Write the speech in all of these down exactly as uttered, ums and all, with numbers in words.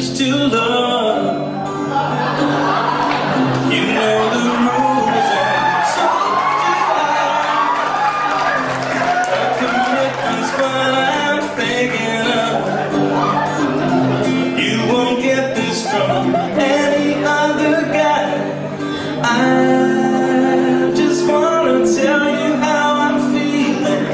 used to love. You know the rules, and so do I. A commitment's what I'm thinking of. You won't get this from any other guy. I just wanna tell you how I'm feeling.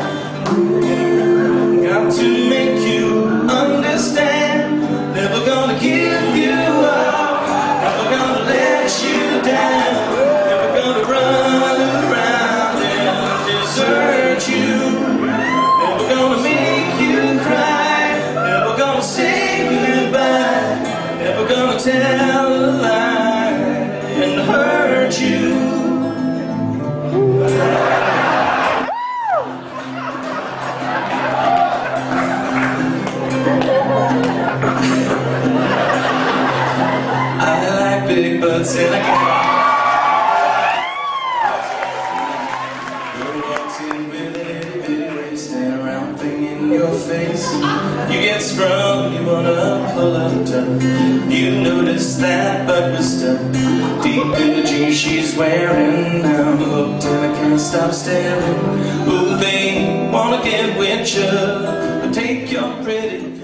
Got to make you understand. Never gonna give you up. Never gonna let you down. Never gonna run around and desert you. Never gonna make you cry. Never gonna say goodbye. Never gonna tell a lie and hurt you. I like big butts and I can't. You're walking with an itty bitty waist and a round thing in your face. You get sprung, you wanna pull up tough. You notice that butt was stuck deep in the jeans she's wearing. I'm hooked and I can't stop staring. Ooh, they wanna get with you, but take your pretty